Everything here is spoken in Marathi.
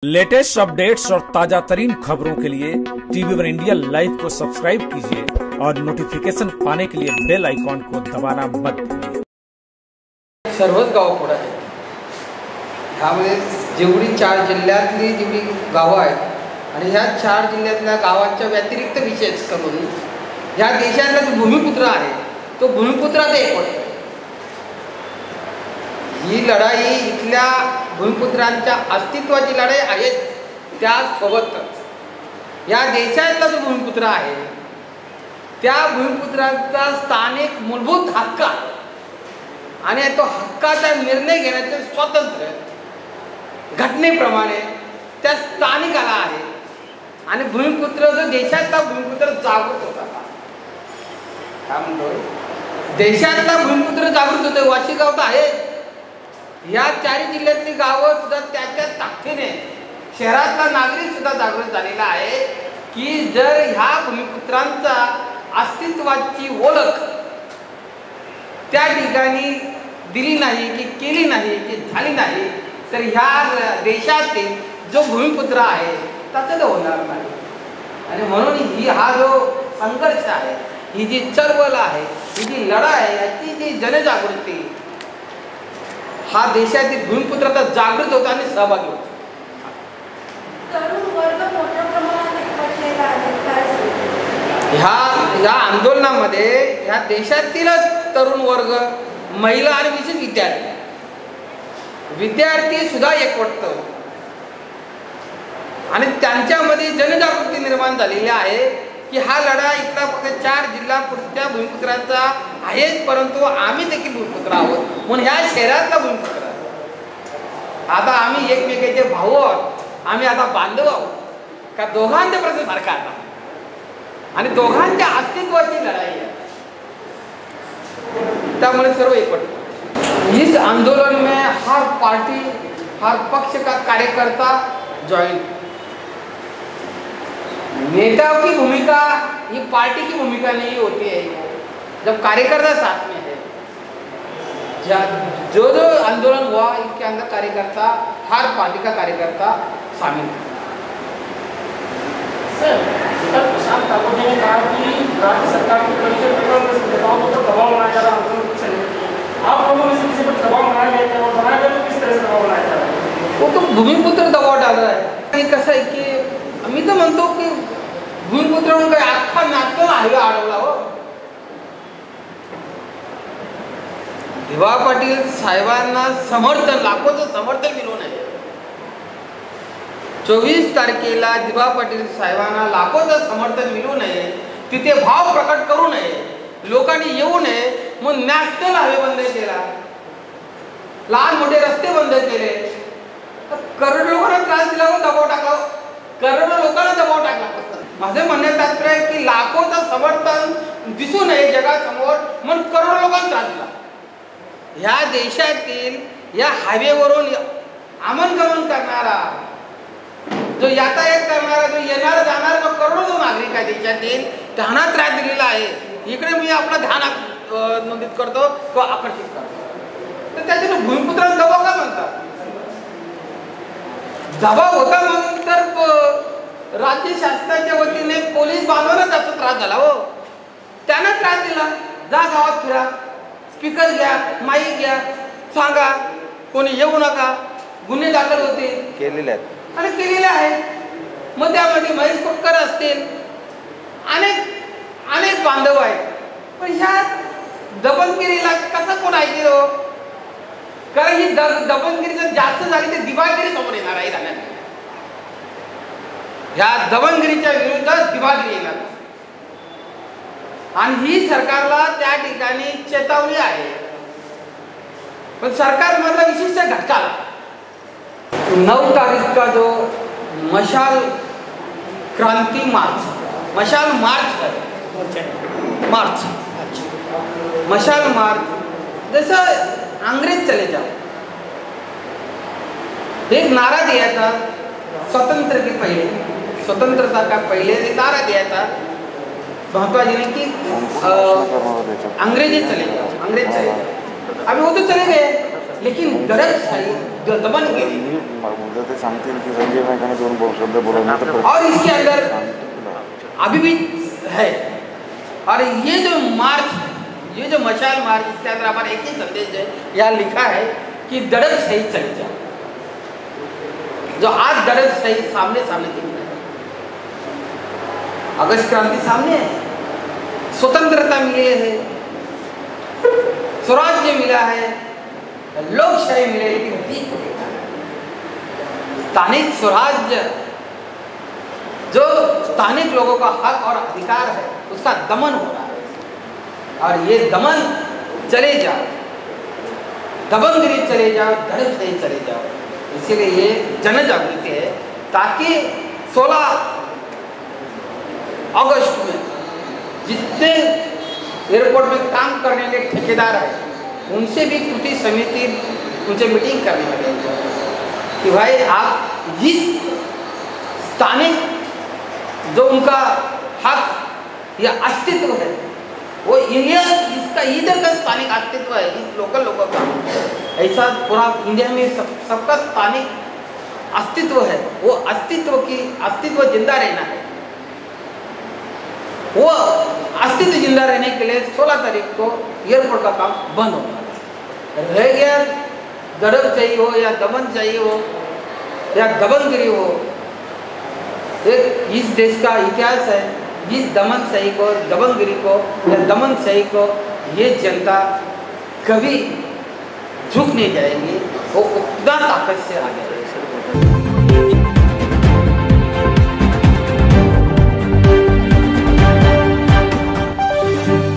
लेटेस्ट अपडेट्स और ताजा तरीन खबरों के लिए टीवी वन इंडिया लाइव को सब्सक्राइब कीजिए और नोटिफिकेशन पाने के लिए बेल आइकॉन को दबाना मत भूलिए। सर्वच गावं पुढे आहेत। ह्यामध्ये जेवढी 4 जिल्ह्यातली जेवढी गावं आहेत आणि ह्या 4 जिल्ह्यातल्या गावांच्या व्यतिरिक्त विशेष करून ह्या देशातला जो भूमिपुत्र आहे तो भूमिपुत्रात एक पडतो। ही लढाई इथल्या भूमिपुत्रांच्या अस्तित्वाची लढाई आहे। त्यासोबतच या देशातला जो भूमिपुत्र आहे त्या भूमिपुत्रांचा स्थानिक मूलभूत हक्क आणि तो हक्काचा निर्णय घेण्याचे स्वातंत्र्य घटनेप्रमाणे त्या स्थानिकाला आहे। आणि भूमिपुत्र जो देशातला भूमिपुत्र जागृत होता काय म्हणतो देशातला भूमिपुत्र जागृत होते। वाशी गाव तर आहे, या 4 जिल्ह्यातली गावं सुद्धा त्याच्या ताकदीने शहरातला नागरिक सुद्धा जागृत झालेला आहे की जर ह्या भूमिपुत्रांचा अस्तित्वाची ओळख त्या ठिकाणी दिली नाही की केली नाही की झाली नाही तर ह्या देशातील जो भूमिपुत्र आहे त्याचं ते होणार नाही। आणि म्हणून हा जो संघर्ष आहे, ही जी चळवळ आहे, ही जी लढाई आहे, याची जी जनजागृती हा देशातील भूमिपुत्राचा जागृत होता आणि सहभागी होता। तरुण वर्ग मोठ्या प्रमाणात एकवटलेला आहे। ह्या आंदोलनामध्ये ह्या देशातील तरुण वर्ग, महिला आणि विशेष विद्यार्थी सुद्धा एकवटतो आणि त्यांच्यामध्ये जनजागृती निर्माण झालेली आहे की हा लढा इथला फक्त 4 जिल्हा पुढच्या भूमिपुत्रांचा आहेच, परंतु आम्ही देखील भूमिपुत्र आहोत म्हणून ह्या शहरातला भूमिपुत्र आहे। आता आम्ही एकमेकांचे भाऊ आहोत, आम्ही आता बांधव आहोत का दोघांच्या प्रश्न सारखा आता आणि दोघांच्या अस्तित्वाची लढाई आहे। त्यामुळे सर्व एकवटले। इस आंदोलन में हर पार्टी हर पक्ष का कार्यकर्ता ज्वाइन। नेताओं की भूमिका ये पार्टी की भूमिका नहीं होती है। जब कार्यकर्ता साथ में है, जो जो आंदोलन हुआ इसके अंदर कार्यकर्ता हर पार्टी का कार्यकर्ता शामिल था। सर, प्रशांत ठाकुर जी ने कहा कि राज्य सरकार की परिषद पर नेताओं को दबाव बनाया जा रहा है। आप लोगों में से किसी पर दबाव बनाया गया है और बनाया गया तो किस तरह से दबाव बनाया जा रहा है? वो तो भूमिपुत्र दबाव डाल रहा है। कसं आहे की मी तर म्हणतो की भूमिपुत्र म्हणून काही अख्खा नाटक आहे अडवला हो। दिवा पाटील साहेबांना समर्थन, लाखोचं समर्थन मिळून आहे। 24 तारखेला दिवा पाटील साहेबांना लाखोचं समर्थन मिळू नये, तिथे भाव प्रकट करू नये, लोकांनी येऊ नये म्हणून नॅशनल हायवे बंद केला, लहान मोठे रस्ते बंद केले, करोडो लोकांना त्रास दिला, दबाव टाकला, करोडो लोकांना दबाव टाकला। माझे म्हणणे तात्पर्य आहे की लाखोचं समर्थन दिसू नये जगासमोर म्हणून करोडो लोकांना त्रास दिला। ह्या देशातील या हायवेवरून आमनगमन करणारा, जो यातायात करणारा, जो येणारा जाणारा जो करोडो जो नागरिक आहे देशातील त्यांना त्रास दिलेला आहे। इकडे मी आपलं ध्यान नोंदित करतो किंवा आकर्षित करतो। तर त्याच्यात भूमिपुत्रांना दबाव का म्हणतात? दबाव होता म्हणून तर राज्य शासनाच्या वतीने पोलीस बांधवांना जास्त त्रास झाला हो। त्यांना त्रास दिला, जा गावात फिरा, स्पीकर घ्या, माईक घ्या, सांगा कोणी येऊ नका, गुन्हे दाखल होते केलेले आहेत आणि केलेले आहे। मग त्यामध्ये महेश कोटकर असतील, अनेक बांधव आहेत, पण ह्या दबंगगिरीला कसं कोण ऐकेल हो? कारण ही दबंगगिरी जर जास्त झाली तर दिवाळगिरी समोर येणार आहे। ह्या दबंगगिरीच्या विरुद्ध दिवाळगिरी येणार आणि ही सरकारला त्या ठिकाणी चेतावणी आहे। पण सरकारमधला विशिष्ट घटका 9 तारीख का जो मशाल क्रांति मार्च, मशाल मार्च मशाल मार्च जैसा अंग्रेज चले जाओ, एक नारा दिया था स्वतंत्र के पहले, स्वतंत्रता का पहले नारा दिया था महात्मा जी ने कि अंग्रेज चले जाओ। अभी वो तो चले गए, लेकिन दडपशाही जो दमनगिरी मुद्दा ते सांगतील की संजय नाईकांनी दोन शब्द बोलवले और इसके अंदर अभी भी है। और ये जो मार्च है, ये जो मशाल मार्च, इसके अंदर हमारा एक ही संदेश है, यहाँ लिखा है कि दड़प सही चले जाओ। जो आज दड़प सही सामने सामने दिख रहा है, अगस्त क्रांति सामने है, स्वतंत्रता मिली है, स्वराज्य मिला है, लोकशाही मिले, लेकिन ठीक है स्थानिक स्वराज्य, जो स्थानिक लोगों का हक और अधिकार है, उसका दमन हो रहा है। और ये दमन चले जाओ, दबंगगिरी चले जाओ, धड़प सही चले जाओ। इसीलिए ये जन जागृति है, ताकि 16 अगस्त में जितने एयरपोर्ट में काम करने के ठेकेदार हैं, उनसे भी कृति समिति उनसे मीटिंग करने लगे कि भाई आप इस स्थानिक जो उनका हक या अस्तित्व है, वो इसका इधर का स्थानिक अस्तित्व है, इस लोकल लोगों का, ऐसा पूरा इंडिया में सबका स्थानिक अस्तित्व है। वो अस्तित्व जिंदा रहना है। वो अस्तित्व जिंदा रहने के लिए 16 तारीख को एयरपोर्ट का काम बंद होगा। रह गया दड़प चाहिए हो या दमन चाहिए हो या दबंगगिरी हो, एक इस देश का इतिहास है। इस दमन सही को, दबंगगिरी को या दमन सही को ये जनता कभी झुक नहीं जाएगी, वो उतना ताकत से आगे